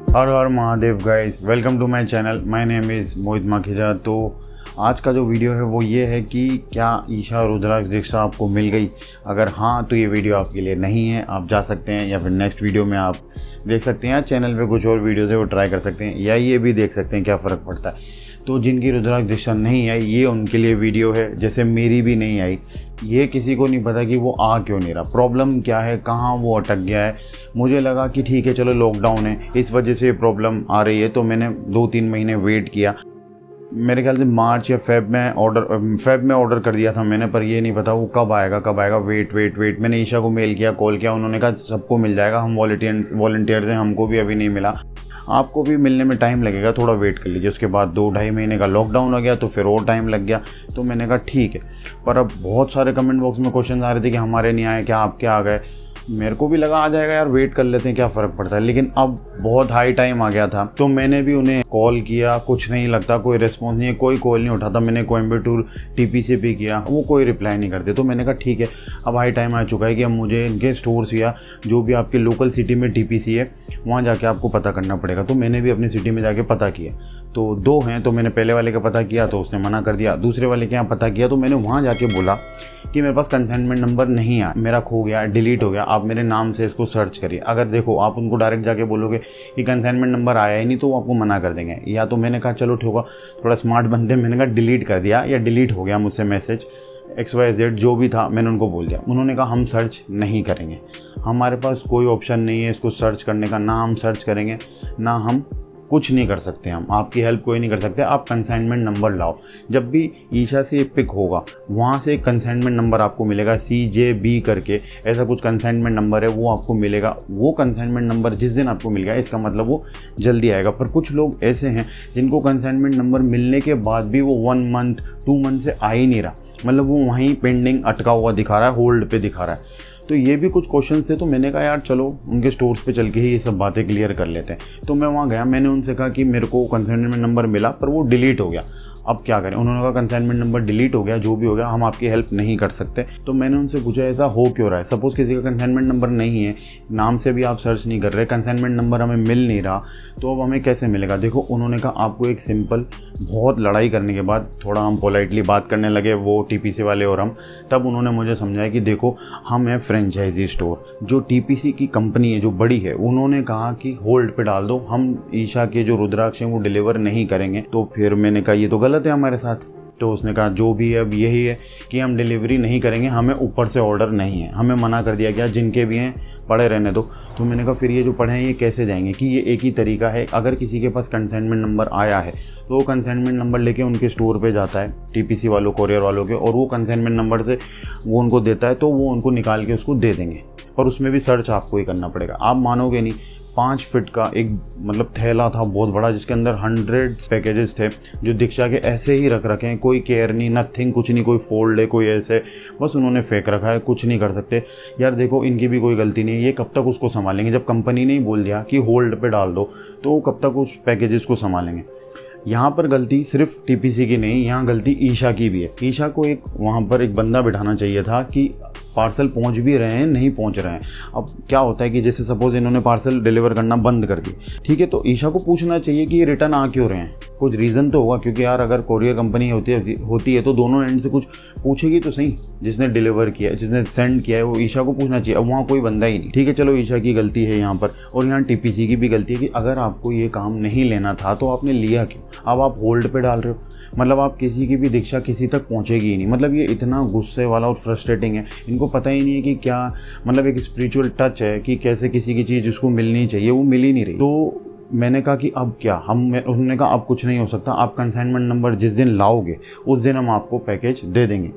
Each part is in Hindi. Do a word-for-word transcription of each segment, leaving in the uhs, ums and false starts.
Her Har Mahadev guys, welcome to my channel. My name is Mohit Makhija. तो आज का जो वीडियो है वो ये है कि क्या ईशा रुद्राक्ष दीक्षा आपको मिल गई। अगर हाँ तो ये वीडियो आपके लिए नहीं है, आप जा सकते हैं या फिर नेक्स्ट वीडियो में आप देख सकते हैं। चैनल पे कुछ और वीडियोज़ है वो ट्राई कर सकते हैं, या ये भी देख सकते हैं क्या फ़र्क पड़ता है। तो जिनकी रुद्राक्ष दीक्षा नहीं आई ये उनके लिए वीडियो है, जैसे मेरी भी नहीं आई। ये किसी को नहीं पता कि वो आ क्यों नहीं रहा, प्रॉब्लम क्या है, कहाँ वो अटक गया है। मुझे लगा कि ठीक है चलो लॉकडाउन है इस वजह से प्रॉब्लम आ रही है, तो मैंने दो तीन महीने वेट किया। मेरे ख्याल से मार्च या फेब में ऑर्डर फेब में ऑर्डर कर दिया था मैंने, पर ये नहीं पता वो कब आएगा कब आएगा। वेट वेट वेट मैंने ईशा को मेल किया, कॉल किया, उन्होंने कहा सबको मिल जाएगा, हम वॉलंटियर्स वॉलंटियर्स हैं, हमको भी अभी नहीं मिला, आपको भी मिलने में टाइम लगेगा, थोड़ा वेट कर लीजिए। उसके बाद दो ढाई महीने का लॉकडाउन हो गया तो फिर और टाइम लग गया। तो मैंने कहा ठीक है, पर अब बहुत सारे कमेंट बॉक्स में क्वेश्चन आ रहे थे कि हमारे नहीं आए, क्या आपके आ गए। मेरे को भी लगा आ जाएगा यार, वेट कर लेते हैं, क्या फ़र्क पड़ता है। लेकिन अब बहुत हाई टाइम आ गया था, तो मैंने भी उन्हें कॉल किया, कुछ नहीं लगता, कोई रिस्पॉन्स नहीं है, कोई कॉल नहीं उठाता। मैंने कोयम्बटूर टीपीसी पे किया, वो कोई रिप्लाई नहीं करते। तो मैंने कहा ठीक है, अब हाई टाइम आ चुका है कि अब मुझे इनके स्टोर्स या जो भी आपके लोकल सिटी में टीपीसी है वहाँ जाके आपको पता करना पड़ेगा। तो मैंने भी अपनी सिटी में जाके पता किया, तो दो हैं, तो मैंने पहले वाले का पता किया तो उसने मना कर दिया। दूसरे वाले के यहाँ पता किया तो मैंने वहाँ जाके बोला कि मेरे पास कंसाइनमेंट नंबर नहीं है, मेरा खो गया, डिलीट हो गया, आप मेरे नाम से इसको सर्च करिए। अगर देखो आप उनको डायरेक्ट जाके बोलोगे कि कंसाइनमेंट नंबर आया ही नहीं तो वो आपको मना कर देंगे। या तो मैंने कहा चलो ठीक होगा, थोड़ा स्मार्ट बनते, मैंने कहा डिलीट कर दिया या डिलीट हो गया मुझसे मैसेज एक्स वाई जेड जो भी था, मैंने उनको बोल दिया। उन्होंने कहा हम सर्च नहीं करेंगे, हमारे पास कोई ऑप्शन नहीं है इसको सर्च करने का, ना हम सर्च करेंगे ना हम कुछ नहीं कर सकते, हम आपकी हेल्प कोई नहीं कर सकते, आप कंसाइनमेंट नंबर लाओ। जब भी ईशा से पिक होगा वहाँ से एक कंसाइनमेंट नंबर आपको मिलेगा, सी जे बी करके ऐसा कुछ कंसाइनमेंट नंबर है, वो आपको मिलेगा। वो कंसाइनमेंट नंबर जिस दिन आपको मिल गया इसका मतलब वो जल्दी आएगा। पर कुछ लोग ऐसे हैं जिनको कंसाइनमेंट नंबर मिलने के बाद भी वो वन मंथ टू मंथ से आ ही नहीं रहा, मतलब वो वहीं पेंडिंग अटका हुआ दिखा रहा है, होल्ड पे दिखा रहा है। तो ये भी कुछ क्वेश्चन थे, तो मैंने कहा यार चलो उनके स्टोर्स पे चल के ही ये सब बातें क्लियर कर लेते हैं। तो मैं वहाँ गया, मैंने उनसे कहा कि मेरे को कंसाइनमेंट नंबर मिला पर वो डिलीट हो गया, अब क्या करें। उन्होंने कहा कंसाइनमेंट नंबर डिलीट हो गया, जो भी हो गया हम आपकी हेल्प नहीं कर सकते। तो मैंने उनसे पूछा ऐसा हो क्यों रहा है। सपोज़ किसी का कंसाइनमेंट नंबर नहीं है, नाम से भी आप सर्च नहीं कर रहे, कंसाइनमेंट नंबर हमें मिल नहीं रहा, तो अब हमें कैसे मिलेगा। देखो उन्होंने कहा आपको एक सिंपल, बहुत लड़ाई करने के बाद थोड़ा हम पोलाइटली बात करने लगे वो टीपीसी वाले और हम, तब उन्होंने मुझे समझाया कि देखो हम हैं फ्रेंचाइजी स्टोर, जो टीपीसी की कंपनी है जो बड़ी है, उन्होंने कहा कि होल्ड पे डाल दो, हम ईशा के जो रुद्राक्ष हैं वो डिलीवर नहीं करेंगे। तो फिर मैंने कहा ये तो गलत है हमारे साथ। तो उसने कहा जो भी है अब यही है कि हम डिलीवरी नहीं करेंगे, हमें ऊपर से ऑर्डर नहीं है, हमें मना कर दिया गया, जिनके भी हैं पड़े रहने दो। तो मैंने कहा फिर ये जो पढ़े हैं ये कैसे जाएंगे, कि ये एक ही तरीका है, अगर किसी के पास कंसाइनमेंट नंबर आया है तो वो कंसाइनमेंट नंबर लेके उनके स्टोर पे जाता है, टीपीसी वालों कोरियर वालों के, और वो कंसाइनमेंट नंबर से वो उनको देता है, तो वो उनको निकाल के उसको दे देंगे। और उसमें भी सर्च आपको ही करना पड़ेगा। आप मानोगे नहीं, पाँच फिट का एक मतलब थैला था बहुत बड़ा, जिसके अंदर हंड्रेड पैकेजेस थे जो दीक्षा के ऐसे ही रख रखे हैं, कोई केयर नहीं, नथिंग, कुछ नहीं, कोई फोल्ड है कोई ऐसे, बस उन्होंने फेंक रखा है, कुछ नहीं कर सकते। यार देखो इनकी भी कोई गलती नहीं है, ये कब तक उसको संभालेंगे। जब कंपनी ने ही बोल दिया कि होल्ड पे डाल दो तो वो कब तक उस पैकेजेस को संभालेंगे। यहाँ पर गलती सिर्फ टीपीसी की नहीं, यहाँ गलती ईशा की भी है। ईशा को एक वहाँ पर एक बंदा बिठाना चाहिए था कि पार्सल पहुँच भी रहे हैं नहीं पहुँच रहे हैं। अब क्या होता है कि जैसे सपोज इन्होंने पार्सल डिलीवर करना बंद कर दिया, ठीक है, तो ईशा को पूछना चाहिए कि ये रिटर्न आ क्यों रहे हैं, कुछ रीज़न तो होगा। क्योंकि यार अगर कोरियर कंपनी होती है होती है तो दोनों एंड से कुछ पूछेगी तो सही, जिसने डिलीवर किया जिसने सेंड किया है वो ईशा को पूछना चाहिए। अब वहाँ कोई बंदा ही नहीं, ठीक है, चलो ईशा की गलती है यहाँ पर, और यहाँ टीपीसी की भी गलती है कि अगर आपको ये काम नहीं लेना था तो आपने लिया क्यों। अब आप होल्ड पे डाल रहे हो, मतलब आप किसी की भी दीक्षा किसी तक पहुँचेगी ही नहीं। मतलब ये इतना गुस्से वाला और फ्रस्ट्रेटिंग है, इनको पता ही नहीं है कि क्या मतलब एक स्पिरिचुअल टच है कि कैसे किसी की चीज़ उसको मिलनी चाहिए वो मिल ही नहीं रही। तो मैंने कहा कि अब क्या हम उन्होंने कहा अब कुछ नहीं हो सकता, आप कंसाइनमेंट नंबर जिस दिन लाओगे उस दिन हम आपको पैकेज दे देंगे।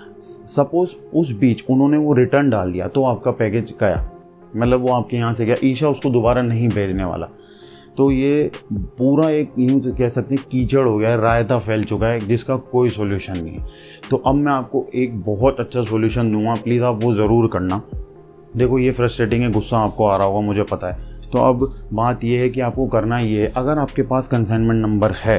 सपोज़ उस बीच उन्होंने वो रिटर्न डाल दिया तो आपका पैकेज गया, मतलब वो आपके यहाँ से गया, ईशा उसको दोबारा नहीं भेजने वाला। तो ये पूरा एक यूँ कह सकते हैं कीचड़ हो गया है, रायता फैल चुका है जिसका कोई सोल्यूशन नहीं है। तो अब मैं आपको एक बहुत अच्छा सोल्यूशन दूंगा, प्लीज़ आप वो ज़रूर करना। देखो ये फ्रस्ट्रेटिंग है, गुस्सा आपको आ रहा होगा मुझे पता है। तो अब बात ये है कि आपको करना ये है, अगर आपके पास कंसाइनमेंट नंबर है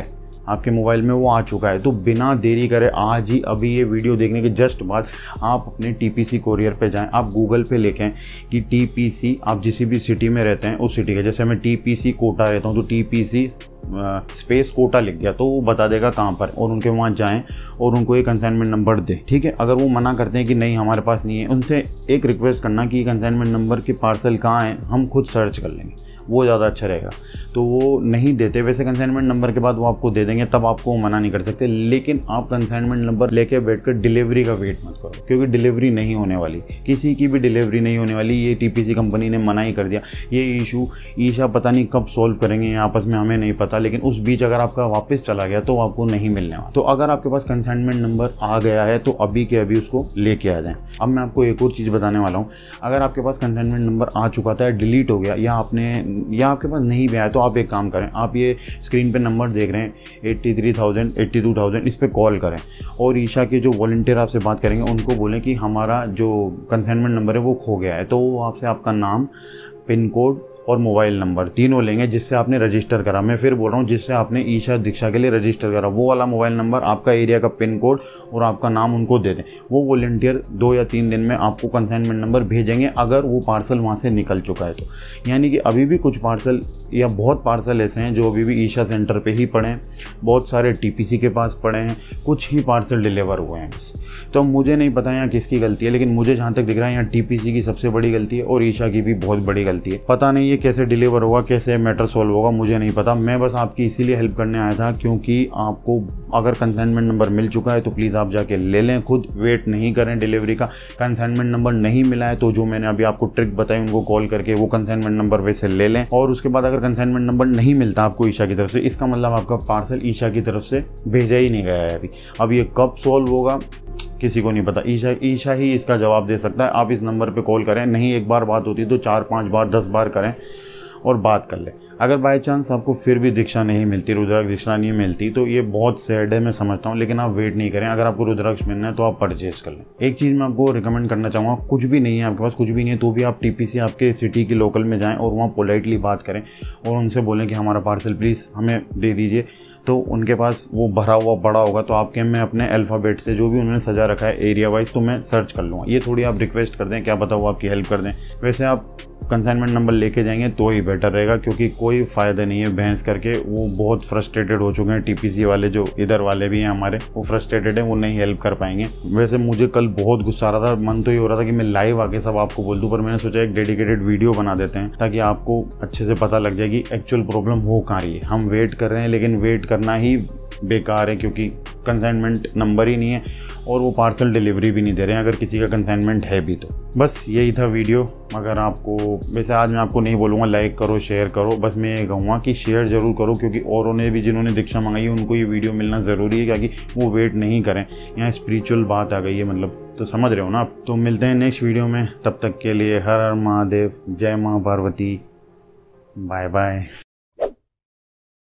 आपके मोबाइल में वो आ चुका है। तो बिना देरी करे आज ही अभी ये वीडियो देखने के जस्ट बाद आप अपने टीपीसी कोरियर पे जाएं, आप गूगल पे लिखें कि टीपीसी, आप जिस भी सिटी में रहते हैं उस सिटी के, जैसे मैं टीपीसी कोटा रहता हूँ तो टीपीसी स्पेस कोटा लिख गया तो वो बता देगा कहाँ पर, और उनके वहाँ जाएं और उनको एक कंसाइनमेंट नंबर दें, ठीक है। अगर वो मना करते हैं कि नहीं हमारे पास नहीं है, उनसे एक रिक्वेस्ट करना कि कंसाइनमेंट नंबर के पार्सल कहाँ हैं, हम खुद सर्च कर लेंगे, वो ज़्यादा अच्छा रहेगा। तो वो नहीं देते, वैसे कंसाइनमेंट नंबर के बाद वो आपको दे देंगे, तब आपको वो मना नहीं कर सकते। लेकिन आप कंसाइनमेंट नंबर लेके बैठकर डिलीवरी का वेट मत करो, क्योंकि डिलीवरी नहीं होने वाली, किसी की भी डिलीवरी नहीं होने वाली। ये टीपीसी कंपनी ने मना ही कर दिया। ये इशू ईशा पता नहीं कब सॉल्व करेंगे आपस में, हमें नहीं पता, लेकिन उस बीच अगर आपका वापस चला गया तो आपको नहीं मिलने वाला। तो अगर आपके पास कंसाइनमेंट नंबर आ गया है तो अभी के अभी उसको लेके आ जाएं। अब मैं आपको एक और चीज़ बताने वाला हूँ। अगर आपके पास कंसाइनमेंट नंबर आ चुका था, डिलीट हो गया, या आपने या आपके पास नहीं भी आया, तो आप एक काम करें, आप ये स्क्रीन पे नंबर देख रहे हैं eighty three thousand, eighty two thousand, इस पे कॉल करें और ईशा के जो वॉलंटियर आपसे बात करेंगे उनको बोलें कि हमारा जो कंसाइनमेंट नंबर है वो खो गया है। तो वो आपसे आपका नाम, पिन कोड और मोबाइल नंबर तीनों लेंगे जिससे आपने रजिस्टर करा। मैं फिर बोल रहा हूँ, जिससे आपने ईशा दीक्षा के लिए रजिस्टर करा, वो वाला मोबाइल नंबर, आपका एरिया का पिन कोड और आपका नाम उनको दे दें। वो वॉलंटियर दो या तीन दिन में आपको कंसाइनमेंट नंबर भेजेंगे, अगर वो पार्सल वहाँ से निकल चुका है तो। यानी कि अभी भी कुछ पार्सल या बहुत पार्सल ऐसे हैं जो अभी भी ईशा सेंटर पर ही पड़े हैं, बहुत सारे टीपीसी के पास पड़े हैं, कुछ ही पार्सल डिलीवर हुए हैं बस। तो मुझे नहीं पता यहाँ किसकी गलती है, लेकिन मुझे जहाँ तक दिख रहा है यहाँ टीपीसी की सबसे बड़ी गलती है और ईशा की भी बहुत बड़ी गलती है। पता नहीं ये कैसे डिलीवर होगा, कैसे मैटर सॉल्व होगा, मुझे नहीं पता। मैं बस आपकी इसीलिए हेल्प करने आया था क्योंकि आपको अगर कंसाइनमेंट नंबर मिल चुका है तो प्लीज़ आप जाके ले लें, खुद वेट नहीं करें डिलीवरी का। कंसाइनमेंट नंबर नहीं मिला है तो जो मैंने अभी आपको ट्रिक बताई उनको कॉल करके वो कंसाइनमेंट नंबर वैसे ले लें। और उसके बाद अगर कंसाइनमेंट नंबर नहीं मिलता आपको ईशा की तरफ से, इसका मतलब आपका पार्सल ईशा की तरफ से भेजा ही नहीं गया है अभी। अब ये कब सॉल्व होगा किसी को नहीं पता, ईशा ईशा ही इसका जवाब दे सकता है। आप इस नंबर पे कॉल करें, नहीं एक बार बात होती तो चार पांच बार दस बार करें और बात कर लें। अगर बाय चांस आपको फिर भी दीक्षा नहीं मिलती, रुद्राक्ष दीक्षा नहीं मिलती, तो ये बहुत सैड है, मैं समझता हूँ, लेकिन आप वेट नहीं करें। अगर आपको रुद्राक्ष मिलना है तो आप परचेज कर लें। एक चीज़ मैं आपको रिकमेंड करना चाहूँगा, कुछ भी नहीं है आपके पास, कुछ भी नहीं है तो भी आप टीपीसी आपके सिटी की लोकल में जाएँ और वहाँ पोलाइटली बात करें और उनसे बोलें कि हमारा पार्सल प्लीज़ हमें दे दीजिए। तो उनके पास वो भरा हुआ बड़ा होगा तो आपके मैं अपने अल्फ़ाबेट से जो भी उन्होंने सजा रखा है एरिया वाइज तो मैं सर्च कर लूँगा। ये थोड़ी आप रिक्वेस्ट कर दें, क्या पता वो आपकी हेल्प कर दें। वैसे आप कंसाइनमेंट नंबर लेके जाएंगे तो ही बेटर रहेगा, क्योंकि कोई फ़ायदा नहीं है बहस करके। वो बहुत फ्रस्ट्रेटेड हो चुके हैं टीपीसी वाले, जो इधर वाले भी हैं हमारे, वो फ्रस्ट्रेटेड हैं, वो नहीं हेल्प कर पाएंगे। वैसे मुझे कल बहुत गुस्सा आ रहा था, मन तो ये हो रहा था कि मैं लाइव आके सब आपको बोल दूँ, पर मैंने सोचा एक डेडिकेटेड वीडियो बना देते हैं ताकि आपको अच्छे से पता लग जाए कि एक्चुअल प्रॉब्लम हो कहाँ रही है। हम वेट कर रहे हैं लेकिन वेट करना ही बेकार है, क्योंकि कंसाइनमेंट नंबर ही नहीं है और वो पार्सल डिलीवरी भी नहीं दे रहे हैं अगर किसी का कंसाइनमेंट है भी तो। बस यही था वीडियो। अगर आपको, वैसे आज मैं आपको नहीं बोलूँगा लाइक करो शेयर करो, बस मैं ये कहूँगा कि शेयर ज़रूर करो, क्योंकि औरों ने भी जिन्होंने दीक्षा मंगाई है उनको ये वीडियो मिलना ज़रूरी है, ताकि वो वेट नहीं करें। यहाँ स्पिरिचुअल बात आ गई है, मतलब तो समझ रहे हो ना आप। तो मिलते हैं नेक्स्ट वीडियो में, तब तक के लिए हर हर महादेव, जय माँ पार्वती, बाय बाय।